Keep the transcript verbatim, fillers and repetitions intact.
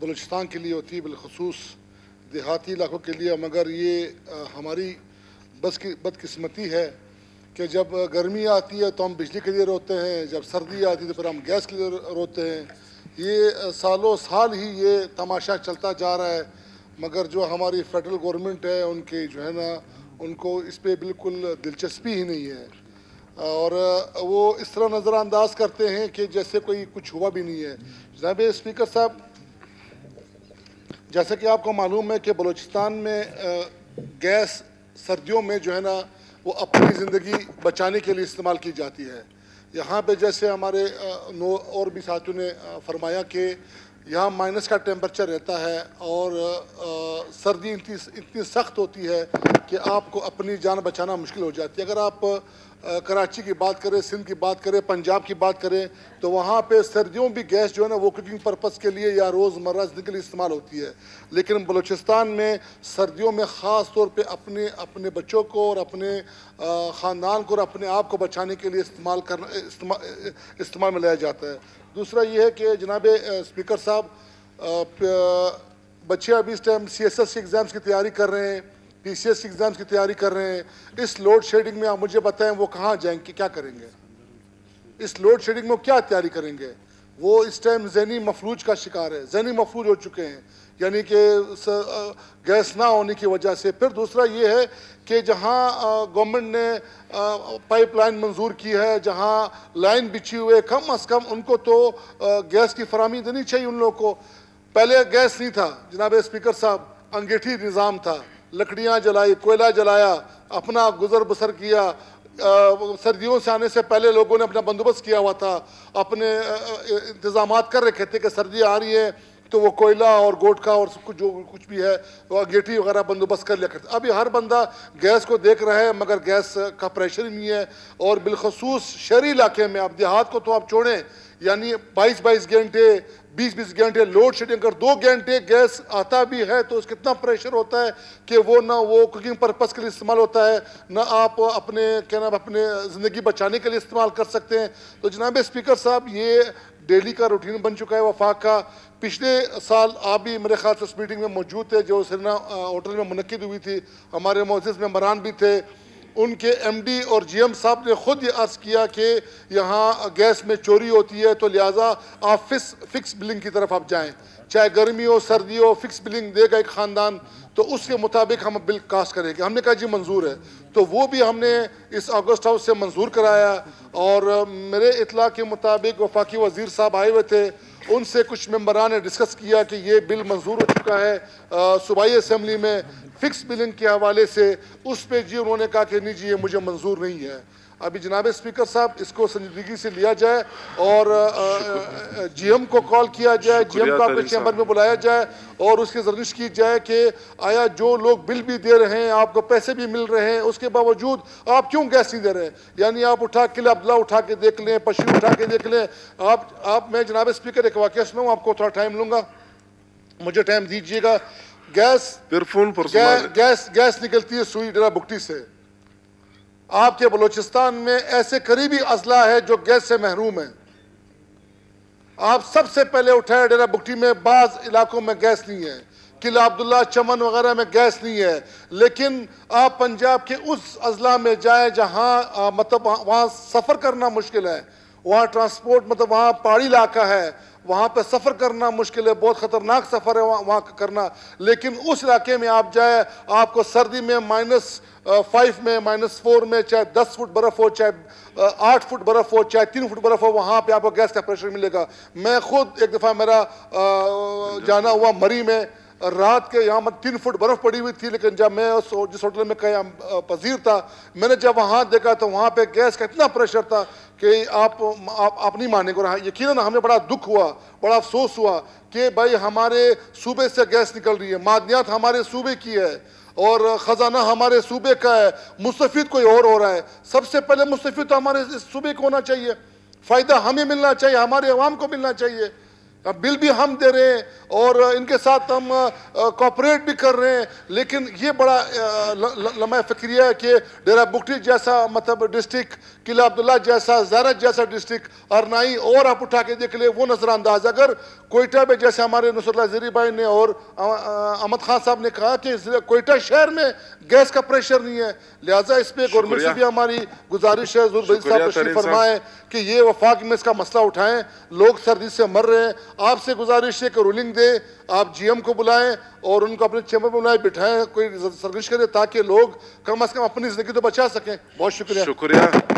बलूचिस्तान के लिए होती है, बिलखसूस देहाती इलाकों के लिए, मगर ये हमारी बस की बदकिस्मती है कि जब गर्मी आती है तो हम बिजली के लिए रोते हैं, जब सर्दी आती है तो फिर हम गैस के लिए रोते हैं। ये सालों साल ही ये तमाशा चलता जा रहा है, मगर जो हमारी फेडरल गवर्नमेंट है उनके जो है ना उनको इस पर बिल्कुल दिलचस्पी ही नहीं है और वो इस तरह नज़रअंदाज करते हैं कि जैसे कोई कुछ हुआ भी नहीं है। जनाब स्पीकर साहब, जैसे कि आपको मालूम है कि बलूचिस्तान में गैस सर्दियों में जो है ना वो अपनी ज़िंदगी बचाने के लिए इस्तेमाल की जाती है। यहाँ पे जैसे हमारे नो और भी साथियों ने फरमाया कि यहाँ माइनस का टेम्परेचर रहता है और आ, सर्दी इतनी इतनी सख्त होती है कि आपको अपनी जान बचाना मुश्किल हो जाती है। अगर आप आ, कराची की बात करें, सिंध की बात करें, पंजाब की बात करें तो वहाँ पे सर्दियों भी गैस जो है ना वो कुकिंग पर्पज़ के लिए या रोज़मर्रा ज़िंदगी के लिए इस्तेमाल होती है। लेकिन बलूचिस्तान में सर्दियों में ख़ास तौर पे अपने अपने बच्चों को और अपने ख़ानदान को और अपने आप को बचाने के लिए इस्तेमाल करना इस्तेमाल इस्तेमाल में लाया जाता है। दूसरा ये है कि जनाब स्पीकर साहब, बच्चे अभी इस टाइम सी एस एस के एग्ज़ाम्स की तैयारी कर रहे हैं, पी सी एस की एग्ज़ाम्स की तैयारी कर रहे हैं। इस लोड शेडिंग में आप मुझे बताएं वो कहाँ जाएंगे, क्या करेंगे? इस लोड शेडिंग में वो क्या तैयारी करेंगे? वो इस टाइम ज़हनी मफलूज का शिकार है, ज़हनी मफलूज हो चुके हैं, यानी कि गैस ना होने की वजह से। फिर दूसरा ये है कि जहाँ गवर्नमेंट ने पाइपलाइन मंजूर की है, जहाँ लाइन बिछी हुई है, कम अज़ कम उनको तो गैस की फराहमी देनी चाहिए उन लोगों को। पहले गैस नहीं था जनाब स्पीकर साहब, अंगीठी निज़ाम था, लकड़ियाँ जलाई, कोयला जलाया, अपना गुजर बसर किया। सर्दियों से आने से पहले लोगों ने अपना बंदोबस्त किया हुआ था, अपने इंतज़ाम कर रखे थे कि सर्दी आ रही है तो वो कोयला और गोट का और कुछ जो कुछ भी है वो अंगीठी वगैरह बंदोबस्त कर लिया करते। अभी हर बंदा गैस को देख रहा है मगर गैस का प्रेशर ही नहीं है। और बिलखसूस शहरी इलाके में, आप देहात को तो आप छोड़ें, यानी बाईस बाईस घंटे बीस बीस घंटे लोड शेडिंग कर, दो घंटे गैस आता भी है तो उसका कितना प्रेशर होता है कि वो ना वो कुकिंग पर्पज़ के लिए इस्तेमाल होता है, ना आप अपने क्या नाम अपने ज़िंदगी बचाने के लिए इस्तेमाल कर सकते हैं। तो जनाब स्पीकर साहब, ये डेली का रूटीन बन चुका है वफाक का। पिछले साल आप भी मेरे ख्याल से उस मीटिंग में मौजूद थे जो सिरना होटल में मुनक्किद हुई थी, हमारे मोअज़्ज़िज़ मेंबरान भी थे। उनके एम डी और जी एम साहब ने ख़ुद ये अर्ज़ किया कि यहाँ गैस में चोरी होती है तो लिहाजा आप फिक्स फिक्स बिलिंग की तरफ आप जाएँ, चाहे गर्मी हो सर्दी हो, फिक्स बिलिंग देगा एक ख़ानदान तो उसके मुताबिक हम बिल कास्ट करेंगे। हमने कहा जी मंजूर है, तो वो भी हमने इस अगस्त हाउस से मंजूर कराया। और मेरे इतला के मुताबिक वफाकी वज़ीर साहब आए हुए थे, उनसे कुछ मेंबरान ने डिस्कस किया कि ये बिल मंजूर हो चुका है सूबाई असम्बली में फिक्स बिलिंग के हवाले से। उस पर जी उन्होंने कहा कि नहीं जी ये मुझे मंजूर नहीं है। अभी जनाब स्पीकर साहब, इसको संजीदगी से लिया जाए और जी एम को कॉल किया जाए, जी एम को अपने चैम्बर में बुलाया जाए और उसकी जरनिश की जाए कि आया जो लोग बिल भी दे रहे हैं, आपको पैसे भी मिल रहे हैं, उसके बावजूद आप क्यों गैस नहीं दे रहे हैं? यानी आप उठा के अब्दुल्ला उठा के देख लें, पश्चिम उठा के देख लें। आप आप मैं जनाब स्पीकर एक वाक़या सुनाऊँ, आपको थोड़ा टाइम लूँगा, मुझे टाइम दीजिएगा। गैस गैस गैस निकलती है सुई डेरा बुगटी से। आपके बलूचिस्तान में ऐसे करीबी अजला है जो गैस से महरूम है। आप सबसे पहले उठाए डेरा बुगटी में, बाज़ इलाकों में गैस नहीं है, किला अब्दुल्ला, चमन वगैरह में गैस नहीं है। लेकिन आप पंजाब के उस अजला में जाए जहाँ मतलब वहाँ सफ़र करना मुश्किल है, वहाँ ट्रांसपोर्ट मतलब वहाँ पहाड़ी इलाका है, वहाँ पे सफ़र करना मुश्किल है, बहुत ख़तरनाक सफ़र है वहाँ वहाँ करना। लेकिन उस इलाके में आप जाए, आपको सर्दी में माइनस फाइव में, माइनस फोर में, चाहे दस फुट बर्फ़ हो, चाहे आठ फुट बर्फ़ हो, चाहे तीन फुट बर्फ़ हो, वहाँ पे आपको गैस का प्रेशर मिलेगा। मैं खुद एक दफ़ा मेरा आ, जाना हुआ मरी में, रात के यहाँ मत तीन फुट बर्फ़ पड़ी हुई थी, लेकिन जब मैं उस जिस होटल में कहीं पजीर था, मैंने जब वहाँ देखा तो वहाँ पे गैस का इतना प्रेशर था कि आप आप, आप नहीं मानेंगे। यकीनन हमें बड़ा दुख हुआ, बड़ा अफसोस हुआ कि भाई हमारे सूबे से गैस निकल रही है, मादनियात हमारे सूबे की है और ख़जाना हमारे सूबे का है, मुस्तफ़ीद कोई और हो रहा है। सबसे पहले मुस्तफ़ीद तो हमारे इस सूबे को होना चाहिए, फ़ायदा हमें मिलना चाहिए, हमारे अवाम को मिलना चाहिए। अब बिल भी हम दे रहे हैं और इनके साथ हम कोऑपरेट भी कर रहे हैं। लेकिन ये बड़ा लम्हा फिक्रिया है कि डेरा बुगटी जैसा मतलब डिस्ट्रिक्ट, किला अब्दुल्ला जैसा, ज़ारत जैसा डिस्ट्रिक्ट, अरनाई और आप उठा के देख ले वो नज़रअंदाज। अगर कोयटा में जैसे हमारे नुसरत ज़ेरी भाई ने और अहमद खान साहब ने कहा कि कोयटा शहर में गैस का प्रेशर नहीं है, लिहाजा इस पर गवर्नमेंट से भी हमारी गुजारिश है, ज़रूर साहब तशरीफ फरमाएं कि ये वफाक में इसका मसला उठाएं। लोग सर्दी से मर रहे हैं, आपसे गुजारिश है कि रूलिंग दे, आप जीएम को बुलाएं और उनको अपने चैम्बर में बुलाएं, बिठाएं, कोई सर्विस करें ताकि लोग कम अज कम अपनी जिंदगी तो बचा सकें। बहुत शुक्रिया। शुक्रिया।